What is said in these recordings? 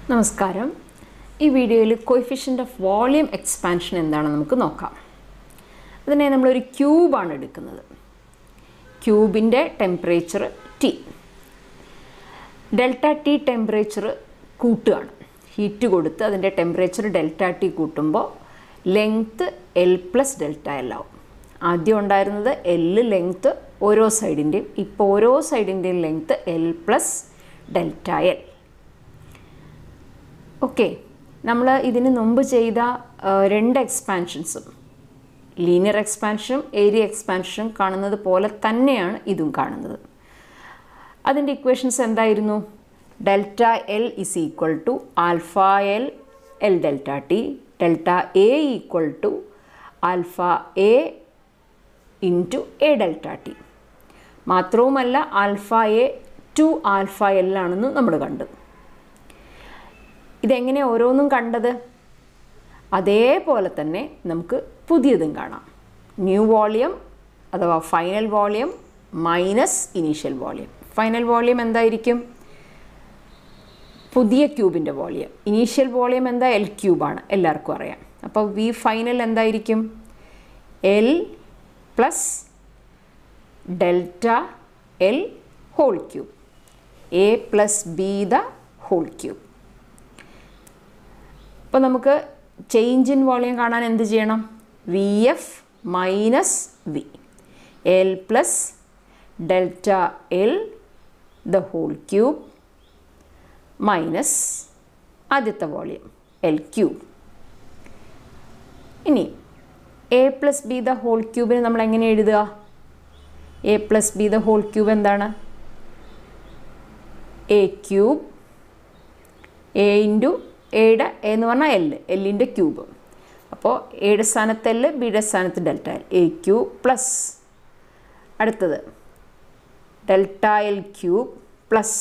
നമസ്കാരം. ഈ വീഡിയോയിൽ കോഎഫിഷ്യന്റ് ഓഫ് വോളിയം എക്സ്പാൻഷൻ എന്താണെന്ന് നമുക്ക് നോക്കാം. അതിനെ നമ്മളൊരു ക്യൂബാണ് എടുക്കുന്നത്. ക്യൂബിൻ്റെ temperature T. Delta T temperature കൂട്ടുകയാണ്. ഹീറ്റ് കൊടുത്ത് അതിൻ്റെ ടെമ്പറേച്ചർ ഡെൽറ്റ T കൂട്ടുമ്പോൾ length L plus delta L ആവും. ആദ്യം ഉണ്ടായിരുന്നത് L ലെങ്ത്ത് ഓരോ സൈഡിൻ്റെയും, ഇപ്പോൾ ഓരോ സൈഡിൻ്റെയും length L plus delta L. Okay, നമ്മൾ ഇതിന് മുമ്പ് ചെയ്ത രണ്ട് എക്സ്പാൻഷൻസും ലീനിയർ എക്സ്പാൻഷനും ഏരിയ എക്സ്പാൻഷനും കാണുന്നത് പോലെ തന്നെയാണ് ഇതും കാണുന്നത്. അതിൻ്റെ ഇക്വേഷൻസ് എന്തായിരുന്നു? Delta L is equal to alpha L L delta T, delta A equal to alpha A into A delta T. മാത്രവുമല്ല alpha A to alpha L ആണെന്ന് നമ്മൾ കണ്ടു. ഇതെങ്ങനെ ഓരോന്നും കണ്ടത്? അതേപോലെ തന്നെ നമുക്ക് പുതിയതും കാണാം. ന്യൂ വോളിയം അഥവാ final volume minus initial volume. Final volume എന്തായിരിക്കും? പുതിയ ക്യൂബിൻ്റെ വോളിയം. ഇനീഷ്യൽ വോളിയം എന്താ? എൽ ക്യൂബാണ്, എല്ലാവർക്കും അറിയാം. അപ്പോൾ വി ഫൈനൽ എന്തായിരിക്കും? L plus delta L whole cube, A plus B the whole cube. അപ്പോൾ നമുക്ക് ചേഞ്ച് ഇൻ വോളിയം കാണാൻ എന്ത് ചെയ്യണം? V F minus V, L plus delta L the whole cube minus ആദ്യത്തെ വോളിയം എൽ ക്യൂബ്. ഇനി A plus B the whole ക്യൂബിന് നമ്മൾ എങ്ങനെ എഴുതുക? A plus B the whole cube എന്താണ്? എ ക്യൂബ്, എ ഇൻറ്റു എയുടെ എ എന്ന് പറഞ്ഞാൽ എൽ, എല്ലിൻ്റെ ക്യൂബ്. അപ്പോൾ എയുടെ സ്ഥാനത്ത് എൽ, ബിയുടെ സ്ഥാനത്ത് delta L, A cube plus അടുത്തത് delta L cube plus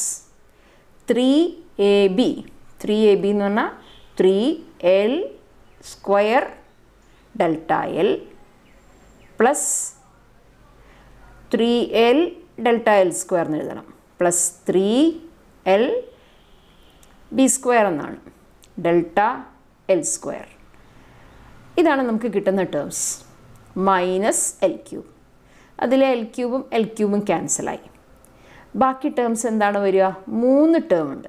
3ab. 3ab എന്ന് പറഞ്ഞാൽ 3l square delta L plus 3l delta L square എന്ന് എഴുതണം, പ്ലസ് 3l ബി സ്ക്വയർ എന്നാണ്, ഡെൽറ്റ എൽ സ്ക്വയർ. ഇതാണ് നമുക്ക് കിട്ടുന്ന ടേംസ്. Minus L cube. അതിലെ എൽ ക്യൂബും ക്യാൻസലായി. ബാക്കി ടേംസ് എന്താണ് വരിക? 3 ടേം ഉണ്ട്.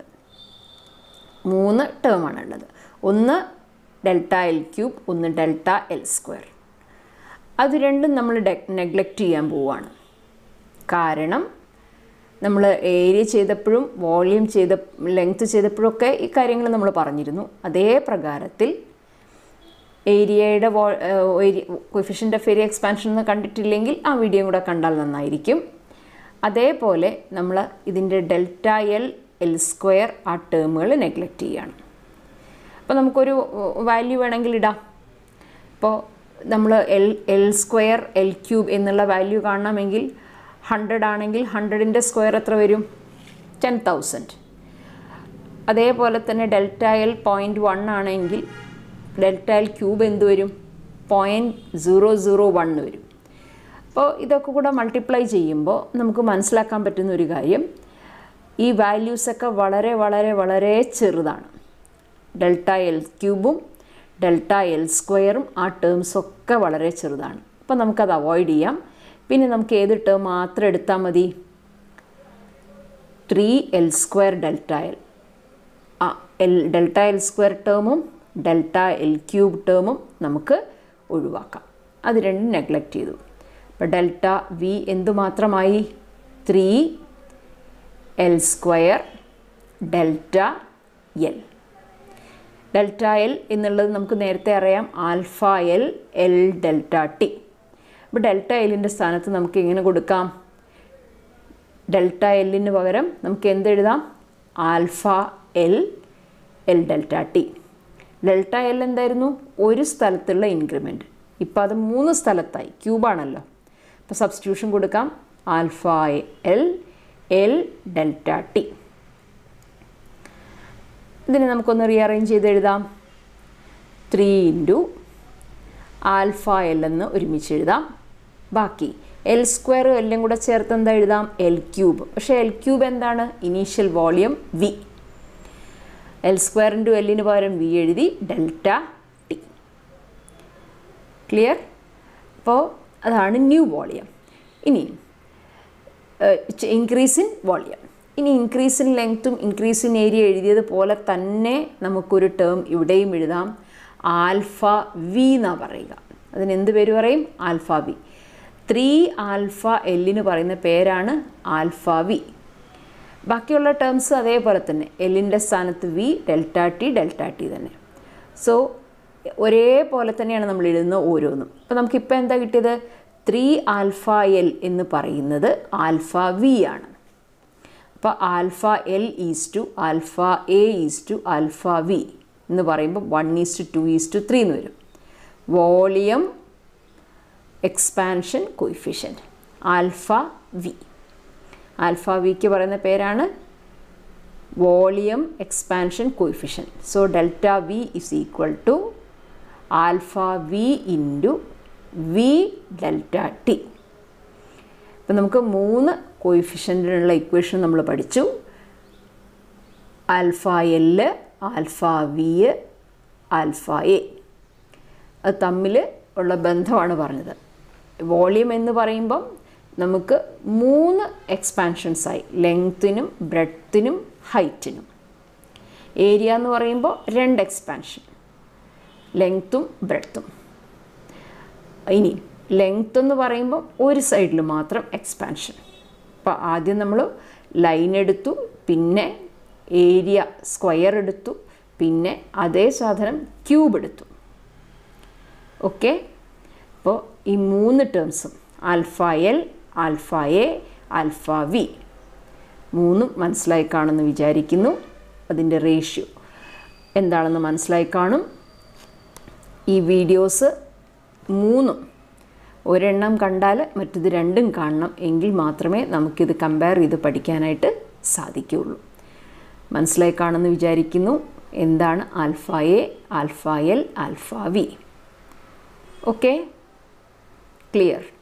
3 ടേമാണുള്ളത്. ഒന്ന് ഡെൽറ്റ എൽ ക്യൂബ്, ഒന്ന് ഡെൽറ്റ എൽ സ്ക്വയർ. അത് രണ്ടും നമ്മൾ നെഗ്ലക്റ്റ് ചെയ്യാൻ പോവുകയാണ്. കാരണം നമ്മൾ ഏരിയ ചെയ്തപ്പോഴും വോളിയം ലെങ്ത്ത് ചെയ്തപ്പോഴൊക്കെ ഈ കാര്യങ്ങൾ നമ്മൾ പറഞ്ഞിരുന്നു. അതേ പ്രകാരത്തിൽ ഏരിയയുടെ കോഎഫിഷ്യന്റ് ഓഫ് ഏരിയ എക്സ്പാൻഷൻ എന്ന് കണ്ടിട്ടില്ലെങ്കിൽ ആ വീഡിയോ കൂടെ കണ്ടാൽ നന്നായിരിക്കും. അതേപോലെ നമ്മൾ ഇതിൻ്റെ ഡെൽറ്റ എൽ സ്ക്വയർ ആ ടേമുകൾ നെഗ്ലക്റ്റ് ചെയ്യുകയാണ്. അപ്പോൾ നമുക്കൊരു വാല്യൂ വേണമെങ്കിൽ ഇടാം. ഇപ്പോൾ നമ്മൾ എൽ സ്ക്വയർ എൽ ക്യൂബ് എന്നുള്ള വാല്യൂ കാണണമെങ്കിൽ 100 ആണെങ്കിൽ 100ൻ്റെ സ്ക്വയർ എത്ര വരും? 10,000. അതേപോലെ തന്നെ ഡെൽറ്റ എൽ 0.1 ആണെങ്കിൽ ഡെൽറ്റ എൽ ക്യൂബ് എന്ത് വരും? 0.001 വരും. അപ്പോൾ ഇതൊക്കെ കൂടെ മൾട്ടിപ്ലൈ ചെയ്യുമ്പോൾ നമുക്ക് മനസ്സിലാക്കാൻ പറ്റുന്ന ഒരു കാര്യം, ഈ വാല്യൂസൊക്കെ വളരെ വളരെ വളരെ ചെറുതാണ്. ഡെൽറ്റ എൽ ക്യൂബും ഡെൽറ്റ എൽ സ്ക്വയറും ആ ടേംസൊക്കെ വളരെ ചെറുതാണ്. അപ്പോൾ നമുക്കത് അവോയ്ഡ് ചെയ്യാം. പിന്നെ നമുക്ക് ഏത് ടേം മാത്രം എടുത്താൽ മതി? 3l square delta L, delta L square ടേമും ഡെൽറ്റ എൽ ക്യൂബ് ടേമും നമുക്ക് ഒഴിവാക്കാം. അത് രണ്ടും നെഗ്ലക്റ്റ് ചെയ്തു. അപ്പോൾ ഡെൽറ്റ വി എന്തുമാത്രമായി? 3l square delta L. Delta L എന്നുള്ളത് നമുക്ക് നേരത്തെ അറിയാം, ആൽഫ എൽ ഡെൽറ്റ ടി. അപ്പോൾ ഡെൽറ്റ എല്ലിൻ്റെ സ്ഥാനത്ത് നമുക്ക് എങ്ങനെ കൊടുക്കാം? ഡെൽറ്റ എല്ലിന് പകരം നമുക്ക് എന്തെഴുതാം? Alpha L delta T. Delta L എന്തായിരുന്നു? ഒരു സ്ഥലത്തുള്ള ഇൻക്രിമെൻറ്റ്. ഇപ്പോൾ അത് 3 സ്ഥലത്തായി, ക്യൂബാണല്ലോ. അപ്പോൾ സബ്സ്റ്റിറ്റ്യൂഷൻ കൊടുക്കാം. Alpha L delta T. ഇതിനെ നമുക്കൊന്ന് റീഅറേഞ്ച് ചെയ്ത് എഴുതാം. 3 ഇൻറ്റു ആൽഫ എൽ എന്ന് ഒരുമിച്ച് എഴുതാം. ബാക്കി എൽ സ്ക്വയർ എല്ലാം കൂടെ ചേർത്ത് എന്താ എഴുതാം? L cube. പക്ഷേ എൽ ക്യൂബ് എന്താണ്? Initial volume V. L square into എല്ലിന് പകരം വി എഴുതി ഡെൽറ്റ ടി. ക്ലിയർ? അപ്പോൾ അതാണ് ന്യൂ വോളിയം. ഇനി ഇൻക്രീസ് ഇൻ വോളിയം. ഇനി ഇൻക്രീസ് ഇൻ ലെങ്ത്തും ഇൻക്രീസ് ഇൻ ഏരിയ എഴുതിയതുപോലെ തന്നെ നമുക്കൊരു ടേം ഇവിടെയും എഴുതാം. ആൽഫ വി എന്നാണ് പറയുക. അതിനെന്ത് പേര് പറയും? Alpha V. 3 ആൽഫ എല്ലിന് പറയുന്ന പേരാണ് ആൽഫ വി. ബാക്കിയുള്ള ടേംസ് അതേപോലെ തന്നെ, എല്ലിൻ്റെ സ്ഥാനത്ത് വി, ഡെൽറ്റ ടി തന്നെ. സോ ഒരേപോലെ തന്നെയാണ് നമ്മൾ എഴുതുന്ന ഓരോന്നും. അപ്പോൾ നമുക്കിപ്പോൾ എന്താ കിട്ടിയത്? 3 ആൽഫ എൽ എന്ന് പറയുന്നത് ആൽഫ വി ആണ്. അപ്പോൾ alpha L is to alpha A is to alpha V എന്ന് പറയുമ്പോൾ 1:2:3 എന്ന് വരും. Volume expansion coefficient alpha V. Alpha വിക്ക് പറയുന്ന പേരാണ് volume expansion coefficient. So delta V is equal to alpha V into V delta T. ഇപ്പം നമുക്ക് 3 കോയിഫിഷ്യൻറ്റിനുള്ള ഇക്വേഷൻ നമ്മൾ പഠിച്ചു. Alpha L, alpha V, alpha A. അത് തമ്മിൽ ഉള്ള ബന്ധമാണ് പറഞ്ഞത്. വോളിയം എന്ന് പറയുമ്പം നമുക്ക് 3 എക്സ്പാൻഷൻസായി, ലെങ്ത്തിനും ബ്രെഡ്ത്തിനും ഹൈറ്റിനും. ഏരിയ എന്ന് പറയുമ്പോൾ 2 എക്സ്പാൻഷൻ, ലെങ്ത്തും ബ്രെഡ്ത്തും. ഇനി ലെങ്ത്ത് എന്ന് പറയുമ്പോൾ ഒരു സൈഡിൽ മാത്രം എക്സ്പാൻഷൻ. അപ്പോൾ ആദ്യം നമ്മൾ ലൈൻ എടുത്തു, പിന്നെ ഏരിയ സ്ക്വയർ എടുത്തു, പിന്നെ അതേ സാധനം ക്യൂബ് എടുത്തു. ഓക്കെ. അപ്പോൾ ഈ 3 ടേംസും alpha L, alpha A, alpha V 3 മനസ്സിലായി കാണുമെന്ന് വിചാരിക്കുന്നു. അതിൻ്റെ റേഷ്യോ എന്താണെന്ന് മനസ്സിലായി കാണും. ഈ വീഡിയോസ് 3 ഒരെണ്ണം കണ്ടാൽ മറ്റത് 2ഉം കാണണം. എങ്കിൽ മാത്രമേ നമുക്കിത് കമ്പയർ ചെയ്ത് പഠിക്കാനായിട്ട് സാധിക്കുകയുള്ളൂ. മനസ്സിലായി കാണുമെന്ന് വിചാരിക്കുന്നു. എന്താണ് alpha A, alpha L, alpha V? Okay, clear?